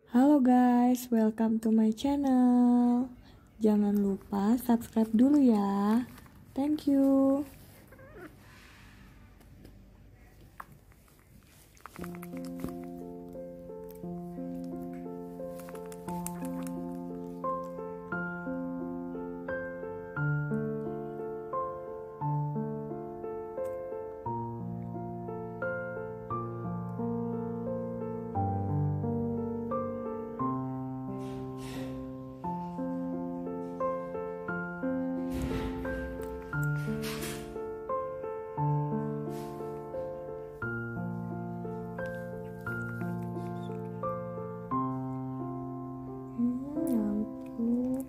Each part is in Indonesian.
Halo guys, welcome to my channel. Jangan lupa subscribe dulu ya. Thank you. Ngantuk.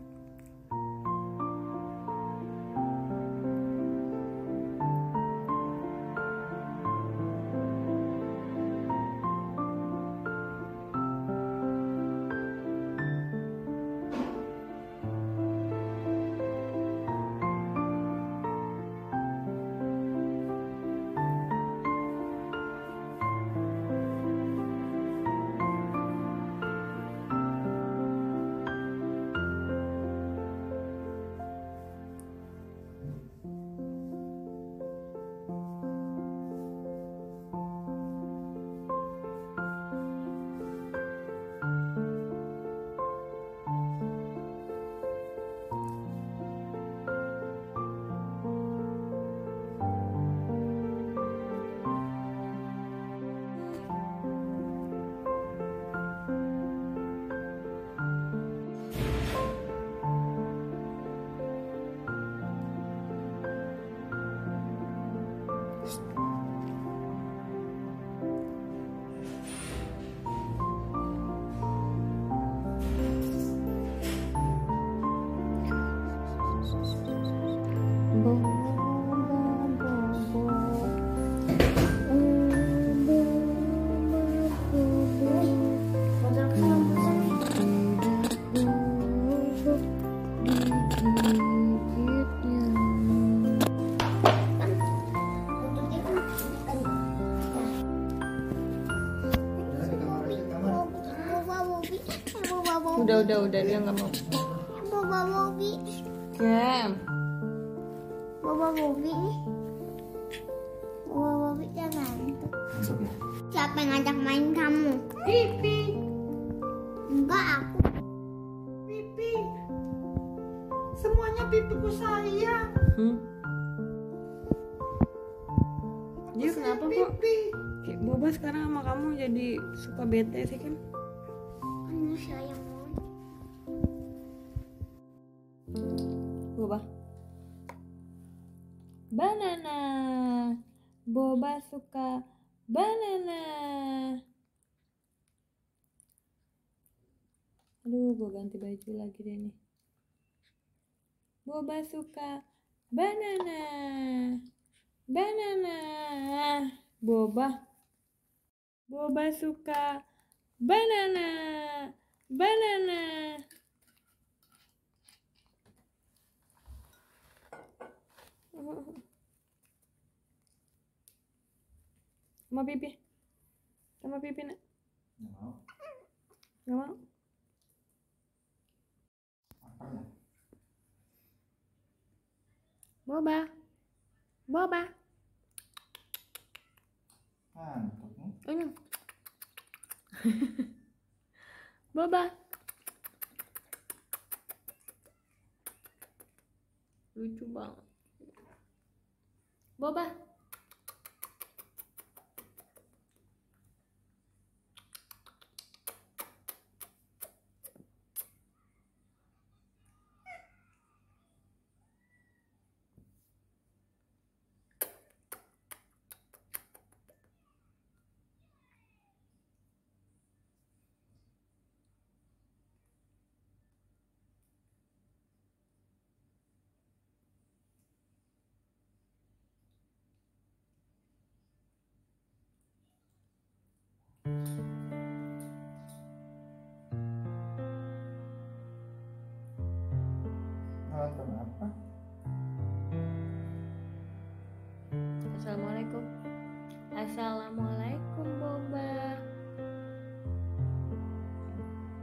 Udah dia nggak mau. Boba Bobi. Kem. Boba Bobi. Boba Bobi jangan. Siapa yang ngajak main kamu? Pipi. Enggak, aku. Pipi. Semuanya pipiku saya. Dia kenapa kok? Pipi. Kayak Boba sekarang sama kamu jadi suka bete sih Kem? Ini saya mau. Boba. Banana. Boba suka banana. Aduh, gue ganti baju lagi deh nih. Boba suka banana. Banana. Boba. Boba suka banana. Banana. Sama pipi. Sama pipi nak. Nggak mau. Gak mau. Apanya? Boba. Boba. Ngantuk nih. Boba. Lucu banget. Boba. Nonton apa? Assalamualaikum. Assalamualaikum Boba.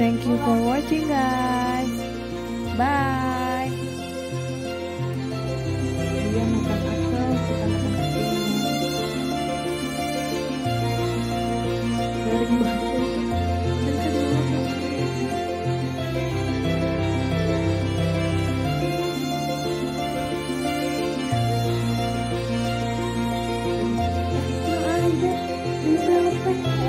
Thank you for watching guys. Bye. Dia makan apel, kita makan kecilnya. Garing banget. Ini